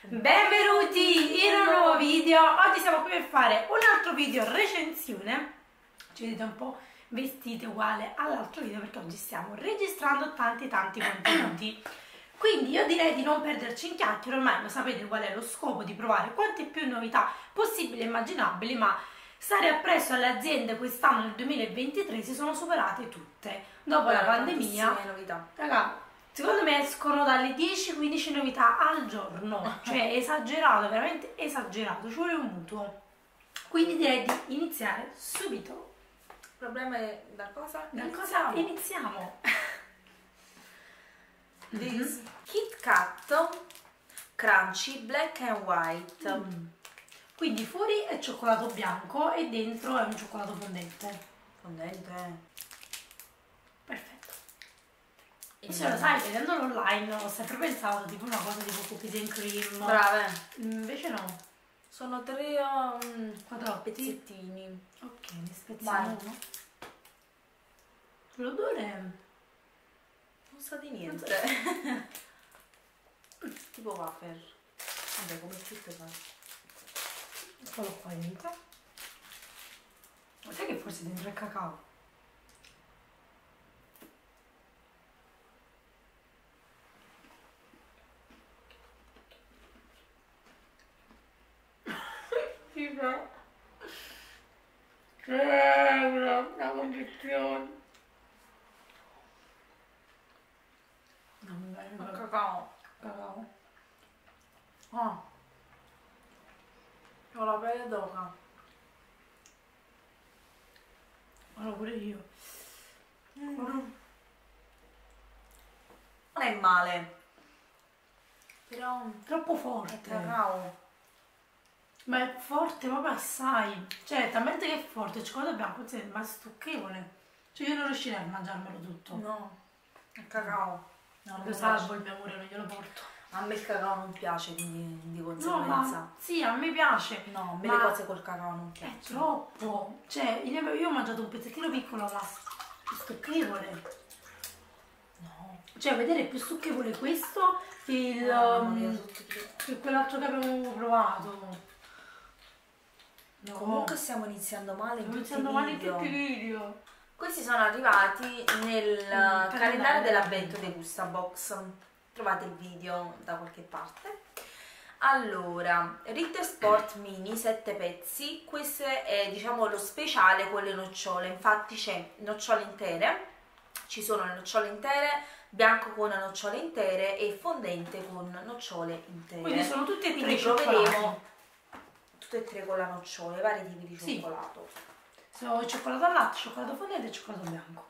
Benvenuti in un nuovo video. Oggi siamo qui per fare un altro video recensione. Ci vedete un po' vestite uguale all'altro video perché oggi stiamo registrando tanti contenuti. Quindi io direi di non perderci in chiacchiere, ormai lo sapete qual è lo scopo, di provare quante più novità possibili e immaginabili, ma stare appresso alle aziende quest'anno nel 2023 si sono superate tutte. Dopo la pandemia, novità. Raga, secondo me escono dalle 10-15 novità al giorno, cioè esagerato, veramente esagerato, ci vuole un mutuo. Quindi direi di iniziare subito. Il problema è da cosa? Iniziamo. This Kit Kat Crunchy Black and White. Quindi fuori è cioccolato bianco e dentro è un cioccolato fondente. Fondente. Perfetto. E se lo sai, vedendolo online ho sempre pensato tipo una cosa tipo cookies and cream. Brave. Invece no. Sono tre Quadrotti. pezzettini. Ok, ne spezziamo uno. L'odore Non sa di niente. Tipo wafer. Vabbè, come tutte fa. Eccolo qua dentro. Ma sai che forse dentro è cacao? C'è una condizione. Non bene, Cacao. cacao. Ah. Ho la pelle d'oca. Allora pure io. Non è male. Però Troppo è forte. cacao. Ma è forte proprio assai. Cioè, talmente che è forte, il cioccolato bianco ma è stucchevole. Cioè io non riuscirei a mangiarmelo tutto. No, è cacao. No, Lo salvo il mio amore, non glielo porto. A me il cacao non piace, quindi di No, conseguenza. ma sì, a me piace. No, a me ma le cose col cacao non è piacciono. troppo. Cioè, io ho mangiato un pezzettino piccolo, ma è stucchevole. No. Cioè, vedere è più stucchevole questo che che quell'altro che abbiamo provato. No. Comunque stiamo iniziando male in tutti i video. video. Questi sono arrivati nel calendario dell'avvento dell'avvento. dei Gustabox. Trovate il video da qualche parte. Allora, Ritter Sport Mini 7 pezzi. Questo è diciamo lo speciale con le nocciole. Infatti c'è nocciole intere, ci sono le nocciole intere, bianco con nocciole intere e fondente con nocciole intere. Quindi sono tutti e tre Quindi cioccolati. proveremo tutte e tre con la nocciole, vari tipi di Sì. cioccolato. Sono cioccolato al latte, cioccolato fondente e cioccolato bianco.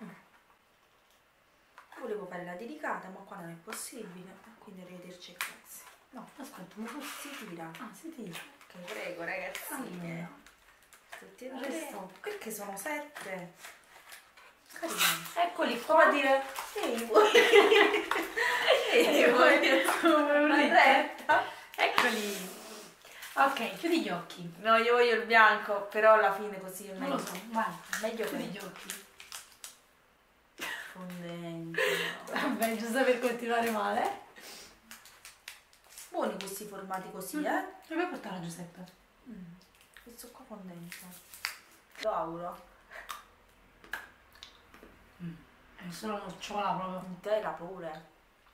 Volevo fare la dedicata, ma qua non è possibile, quindi arrivederci e grazie. No, aspetta, ma forse Si tira. ah, si tira. Che prego ragazzine. Allora. Tutti e Adesso. tre. Perché sono 7? Carina. Eccoli Come qua. a dire, ehi voi. Ehi voi. Come un ritmo. Retta. Eccoli. Ok, chiudi gli occhi. No, io voglio il bianco, però alla fine così è Non meglio. lo so, vai. Meglio Chiudi che gli occhi. fondente. Vabbè, giusto per continuare male. Buoni questi formati così, eh? Dove portare Giuseppe? Questo qua fondente. Lo auguro. È solo nocciola proprio. Intera pure.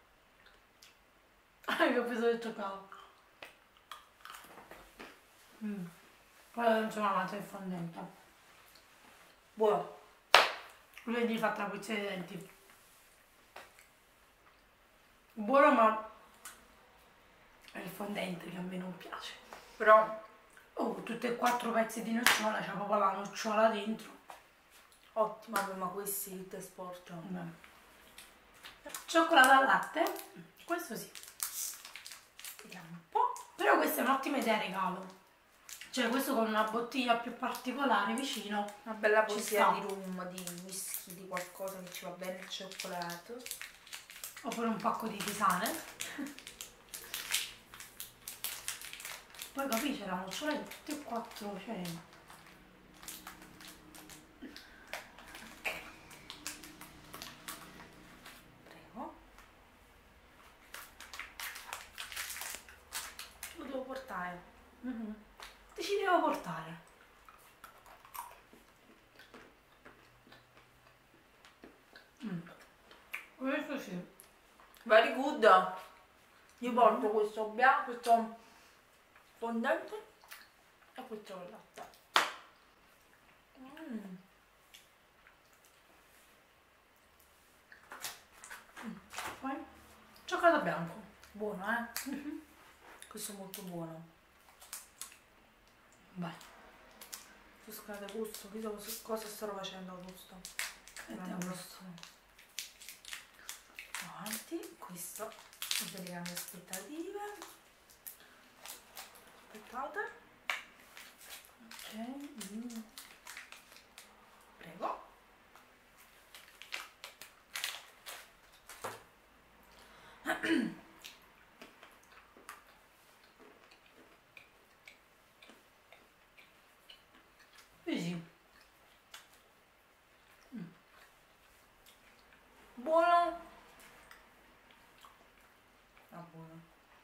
Ah, io ho preso del cioccolato. Poi non c'è una mazza di fondente. Buono. Lui gli fa tra puzze dei denti. Buono, ma è il fondente che a me non piace. Però Oh, tutti e 4 pezzi di nocciola, c'è proprio la nocciola dentro. ottimo, ma questi Ritter Sport. Vabbè. Cioccolato al latte, questo sì. Vediamo un po'. Però questa è un'ottima idea regalo. Cioè questo con una bottiglia più particolare vicino. Una bella Ci bottiglia sta. di rum, di whisky, di qualcosa che ci va bene il cioccolato. Oppure un pacco di tisane. Poi capisci, la nocciola in tutti e 4, cioè. Prego. Dai. Ti ci devo portare. Questo sì. Very good. Io porto questo bianco, questo fondente e questo con latte. Poi cioccolato bianco. Buono, eh? Questo è molto buono. Vai. Scusate gusto, chissà cosa starò facendo a gusto. Avanti, questo delle mie aspettative. Aspettate. Ok. Prego. Sì. Buono. Ah, buono.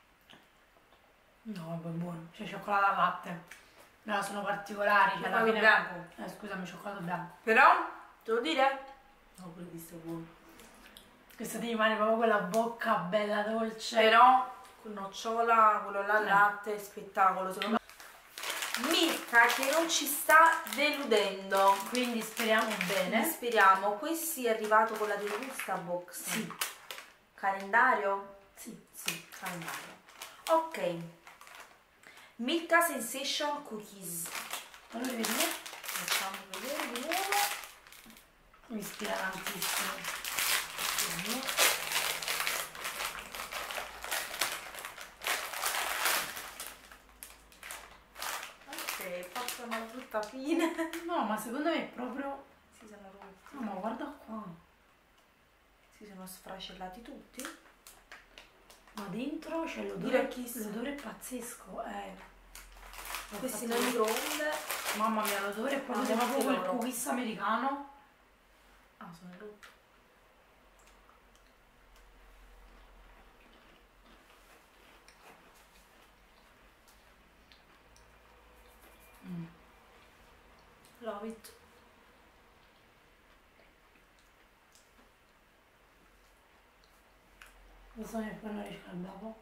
No, vabbè, buono. C'è cioccolato al latte. No, sono particolari. Cioè, alla fine... bianco. Scusami, cioccolato bianco. Però, devo dire? No, pure questo è buono. Questo ti rimane proprio quella bocca bella dolce. Però, con nocciola, quello là al latte, spettacolo. Secondo me. Milka che non ci sta deludendo. Quindi speriamo bene. Speriamo. Questo è arrivato con la delusta box. Sì. Calendario? Sì. Sì, calendario. Ok. Milka Sensation Cookies. Allora vediamo. Facciamo vedere di nuovo. Mi ispira tantissimo. Ok, fatto una brutta fine. No, ma secondo me è proprio... Si sono rotti. No, ma guarda qua. Si sono sfracellati tutti. Ma dentro c'è Direi chi sa. l'odore è pazzesco. Questi nel microonde. Mamma mia, l'odore è proprio Ah, proprio quel loro. cookies americano. Ah, sono rotti. Love it. Lo so che poi non riscaldavo.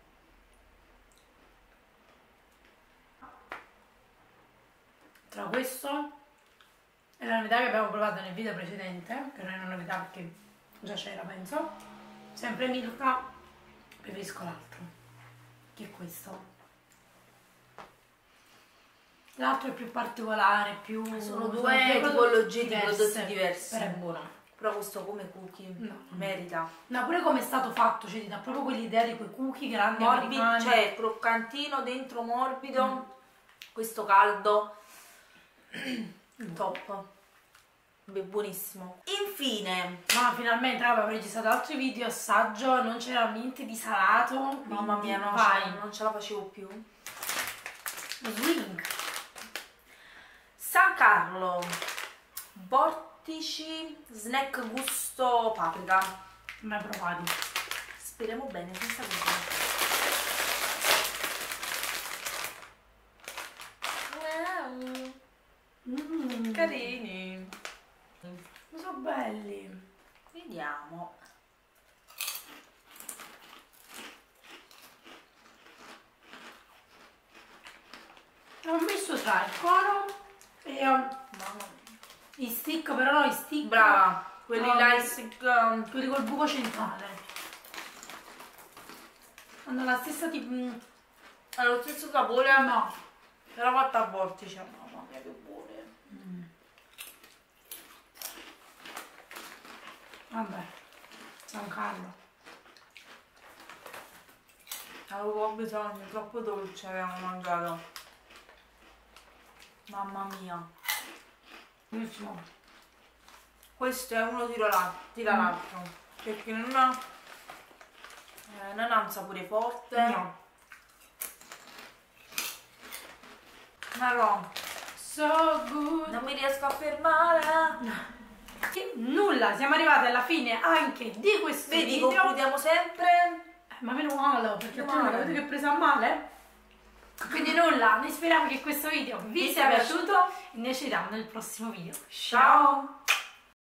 Tra questo e la novità che abbiamo provato nel video precedente, che non è una novità perché già c'era penso, sempre Milka, preferisco l'altro, che è questo. L'altro è più particolare, più... Sono due tipologie di prodotti diversi. Però è buono. Però questo come cookie No. merita. No, pure come è stato fatto, cioè ti dà proprio quell'idea di quei cookie grandi Morbido, americani. cioè croccantino, dentro morbido, questo caldo, top. Beh, buonissimo. Infine, Ma finalmente avevo registrato altri video assaggio, non c'era niente di salato. mamma mia, no, vai. non ce la facevo più. Lo swing. San Carlo, vortici, snack gusto paprika. Mai provati. Speriamo bene, senza dubbio. Wow, carini. Sono belli. Vediamo. Ho messo tra il cono e Mamma mia. i stick, però no, i stick. Brava, quelli No, là, stick, quelli col buco centrale. Hanno la stessa tipo. ha lo stesso sapore. No. Era fatta a vortice. Mamma mia, che buone. Vabbè. San Carlo. Avevo bisogno, troppo dolce avevamo mangiato. Mamma mia. Buonissimo. Questo è uno tira l'altro. Perché non ha un sapore forte. No. Ma no, So good. non mi riesco a fermare. Che nulla, siamo arrivati alla fine anche di questo Vedi, video. concludiamo sempre. Ma meno male, perché Meno tu non male. avete che presa a male? Quindi nulla. nulla, noi speriamo che questo video vi sia piaciuto e noi ci vediamo nel prossimo video. Ciao!